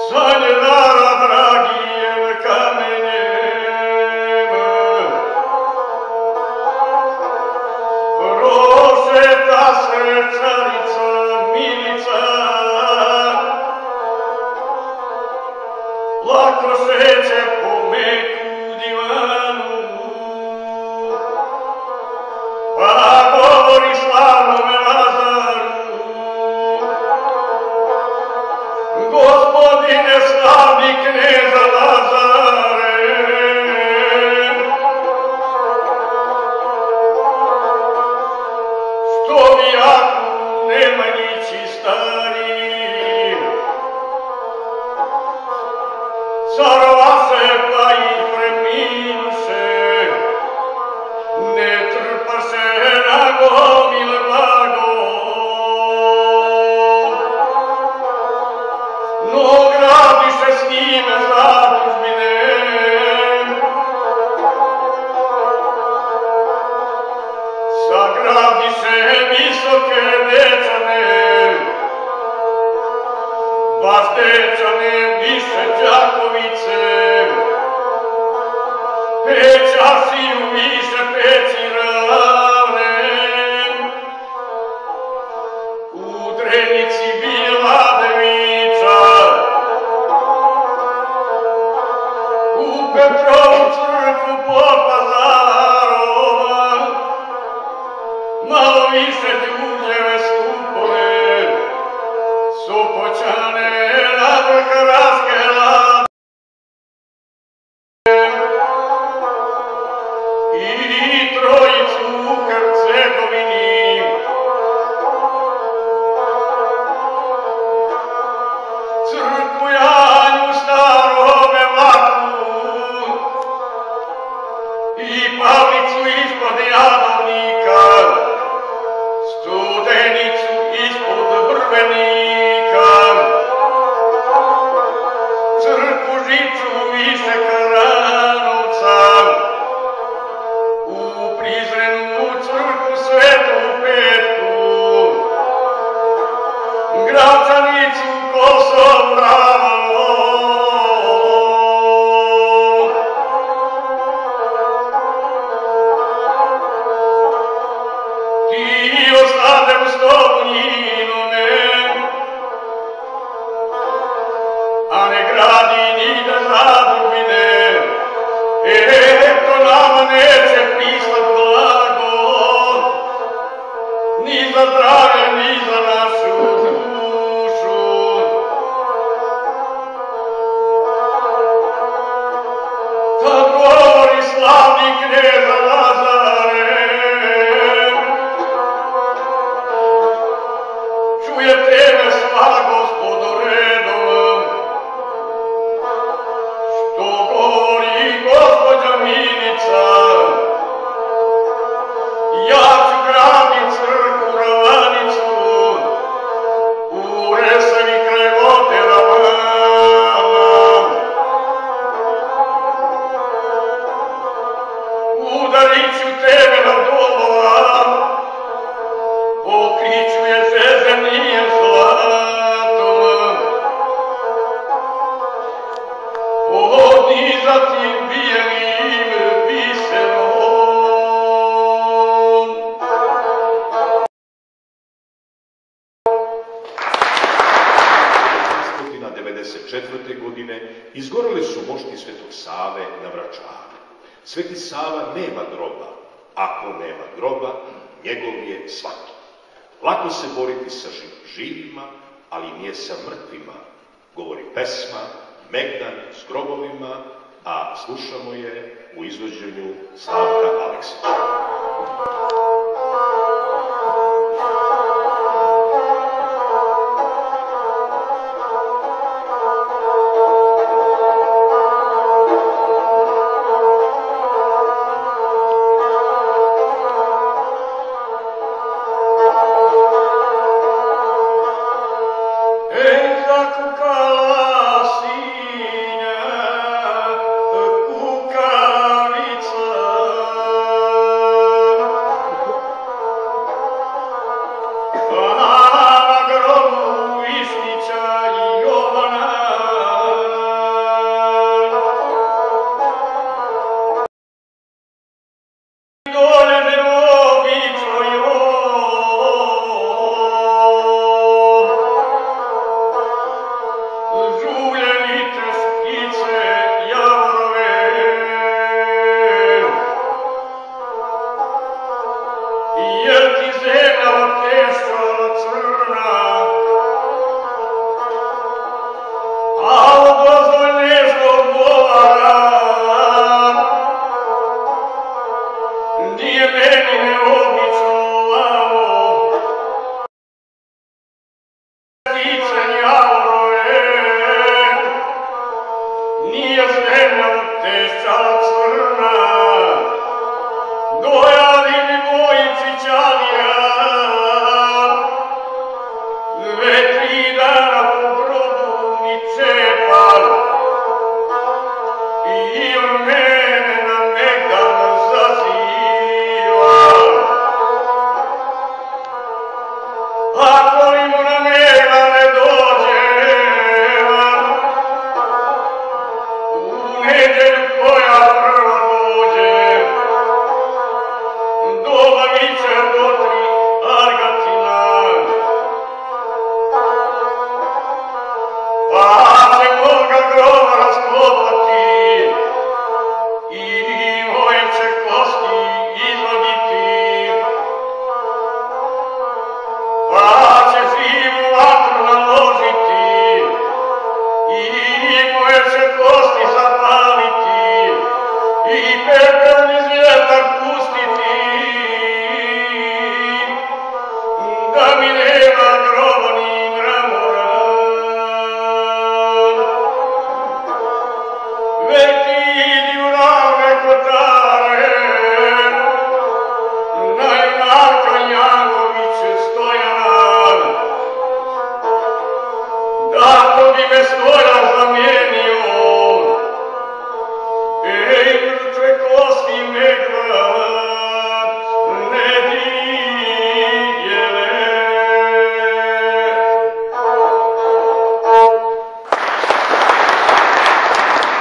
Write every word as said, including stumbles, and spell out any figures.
Sanjara dragijem kamenjem, proseta se carica Milica, lako šeće po meku divanu, pa govori slavnome Lazaru: Gospodine slavni kneza Lazare, što mi jako Nemanjići stari, carova se pa i preminuše, ne trpa se na gomil blago, no gradiše s njime zadužbine, sagradiše visoke dečane, baš dečane više Đakovice, pećasiju više peći ravne, u Drenici bila deviča, u Petrovu crkvu pod Pazarom, malo više Đurđeve stupove, Sopoćane na vrh Raške lade i Trojicu u Hercegovini, crkvu Janju starome Vlaku i Pavlicu ispod Jadovnika, Studenicu ispod Brvenika, crkvu Žiču više Karanovca, u Prizrenu crkvu Svetu Petku, Gračanicu Kosovravu, ti ostade u Stolunjinome, a ne gradi nigde zadužbine, eto nama neće pristat blago, ni za zdravlje, ni za našu dušu. Tad govori slavni kneza Lazare, čujete me sva gospodo redom, što govori gospođa Milica, ja ću gradit crkvu Ravanicu, u Resavi kraj vode Ravana, udarit ću tebe na dolova, pokriću je zezenijem zlatom, podizati bijelim biserom. devetsto devedeset četvrte. godine izgorele su mošti Svetog Save na Vračaru. Sveti Sava nema groba. Ako nema groba, njegov je svaki. Lako se boriti sa živima, ali nije sa mrtvima, govori pesma Megdan s grobovima, a slušamo je u izvođenju Slavka Aleksića. Kukavica nije zemlja utešala crna,